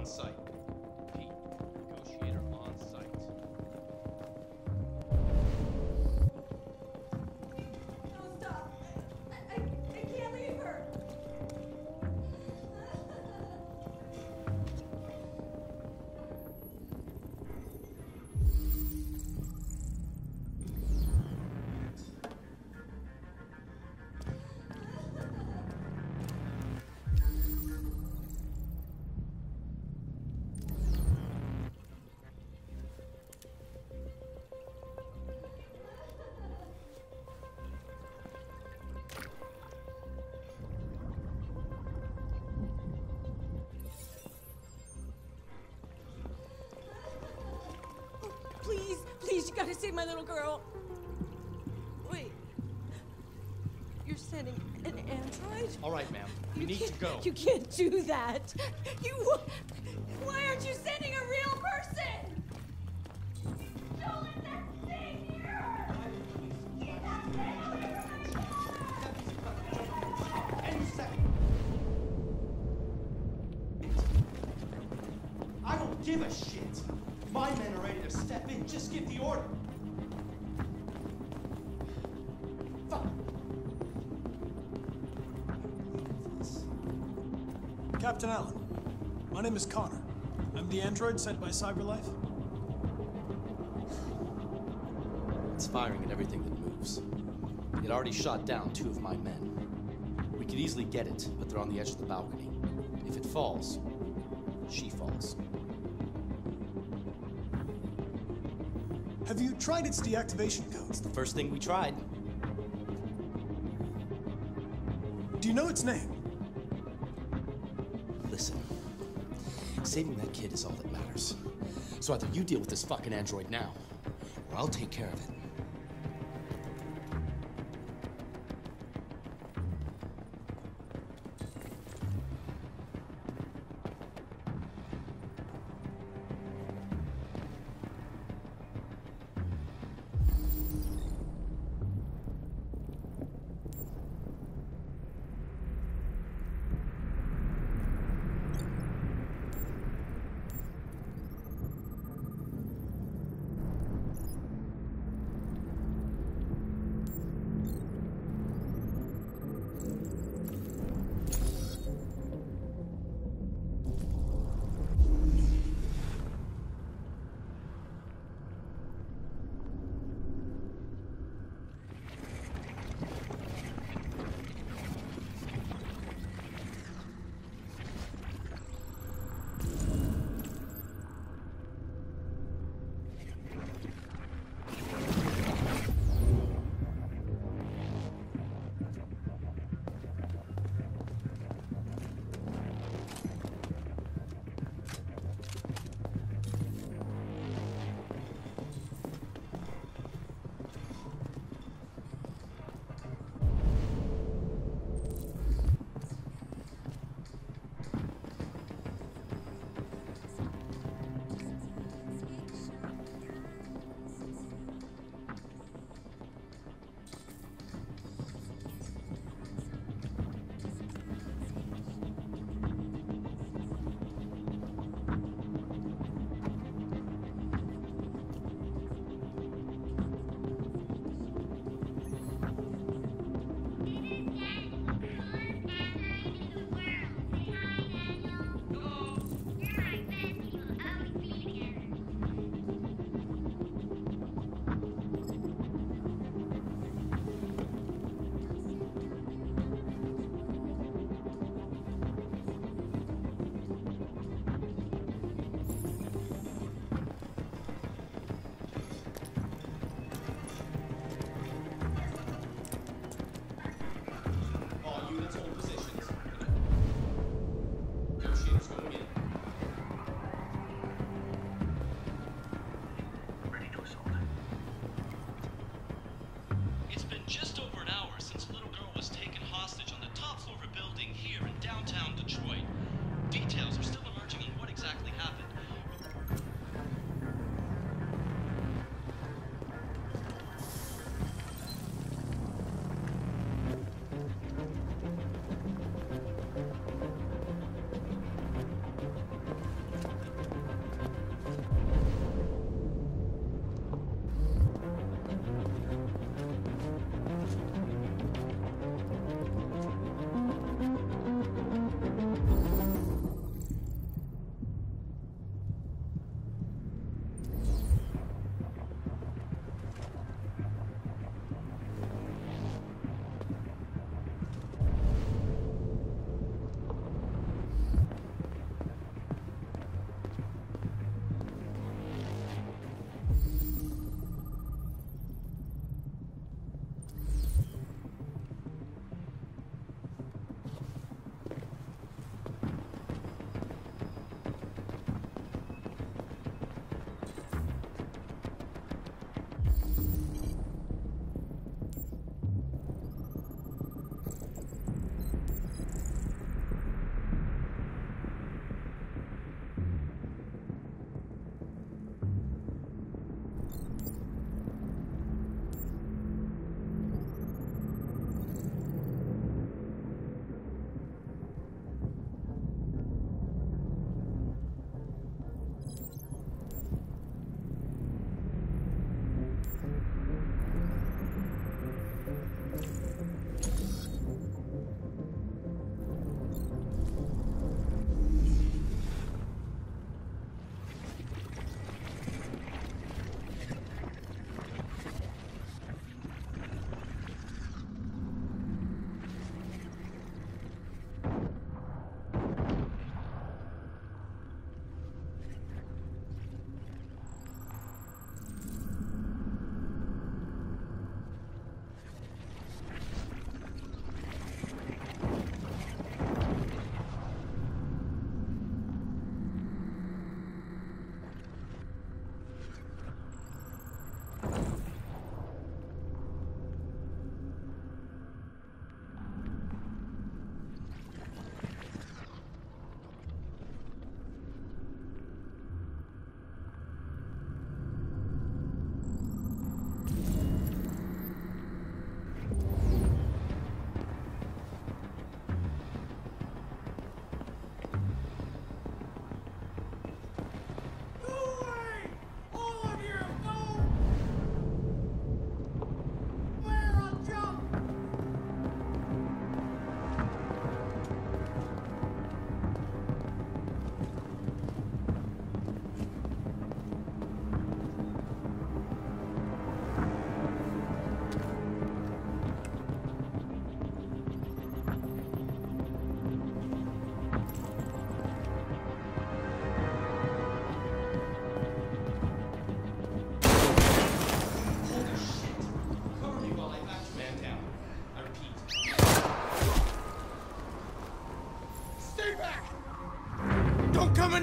on site. Pete, negotiator on site. No, stop. I can't leave her. Please, you gotta save my little girl. Wait. You're sending an android? All right, ma'am. We need to go. You can't do that. Why aren't you sending a real person? Don't let that thing here! Get that thing away Any second. I don't give a shit. My men are ready to step in. Just give the order. Fuck. Captain Allen, my name is Connor. I'm the android sent by CyberLife. It's firing at everything that moves. It already shot down 2 of my men. We could easily get it, but they're on the edge of the balcony. If it falls, she falls. Have you tried its deactivation codes? The first thing we tried. Do you know its name? Listen, saving that kid is all that matters. So either you deal with this fucking android now, or I'll take care of it.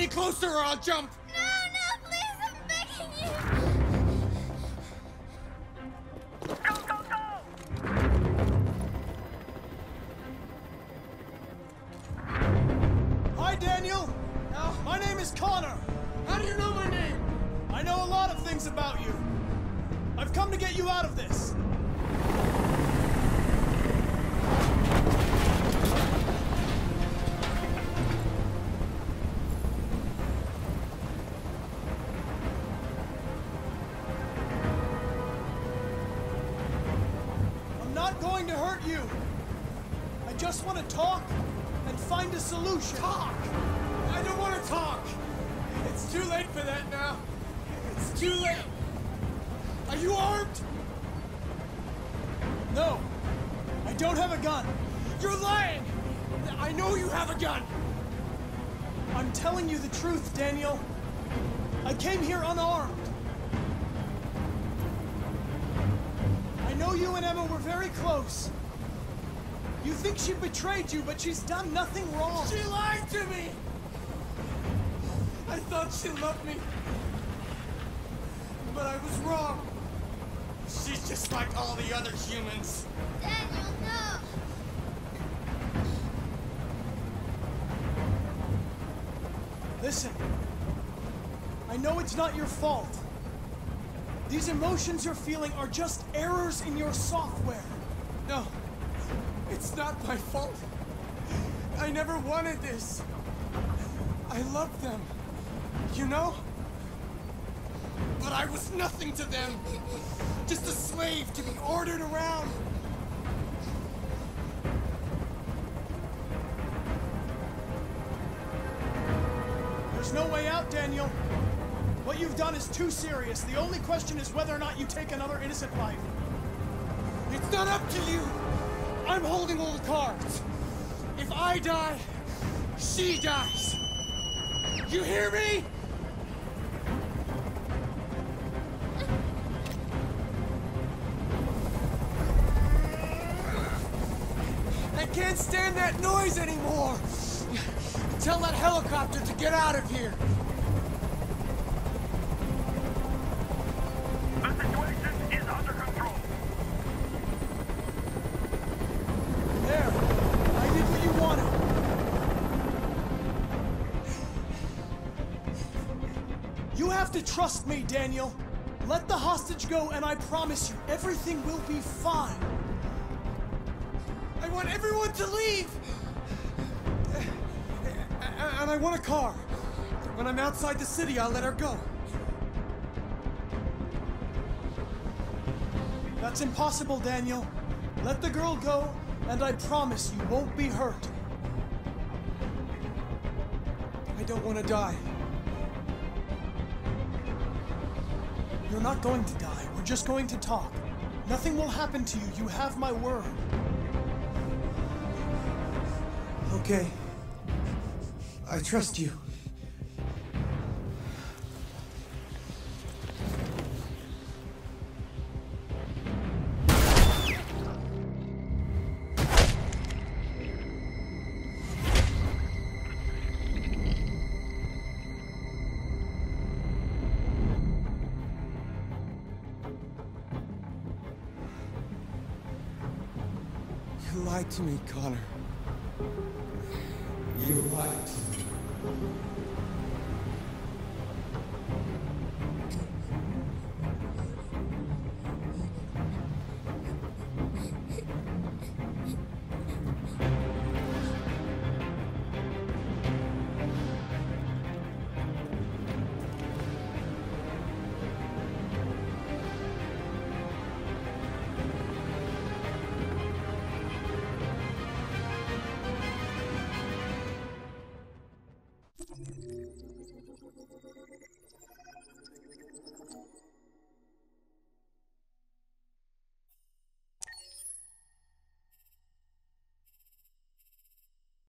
any closer or I'll jump! No, please, I'm begging you! Hi, Daniel! My name is Connor. How do you know my name? I know a lot of things about you. I've come to get you out of this. I'm not going to hurt you. I just want to talk and find a solution. Talk! I don't want to talk! It's too late for that now. It's too late. Are you armed? No, I don't have a gun. You're lying! I know you have a gun! I'm telling you the truth, Daniel. I came here unarmed. I know you and Emma were very close. You think she betrayed you, but she's done nothing wrong. She lied to me! I thought she loved me. But I was wrong. She's just like all the other humans. Daniel, no! Listen, I know it's not your fault. These emotions you're feeling are just errors in your software. No, it's not my fault. I never wanted this. I loved them, you know? But I was nothing to them. Just a slave to be ordered around. There's no way out, Daniel. What you've done is too serious. The only question is whether or not you take another innocent life. It's not up to you. I'm holding all the cards. If I die, she dies. You hear me? I can't stand that noise anymore. Tell that helicopter to get out of here. The situation is under control. There. I did what you wanted. You have to trust me, Daniel. Let the hostage go, and I promise you, everything will be fine. I want everyone to leave! And I want a car. When I'm outside the city, I'll let her go. That's impossible, Daniel. Let the girl go, and I promise you won't be hurt. I don't want to die. You're not going to die. We're just going to talk. Nothing will happen to you. You have my word. Okay. I trust you. You lied to me, Connor. You lied to me.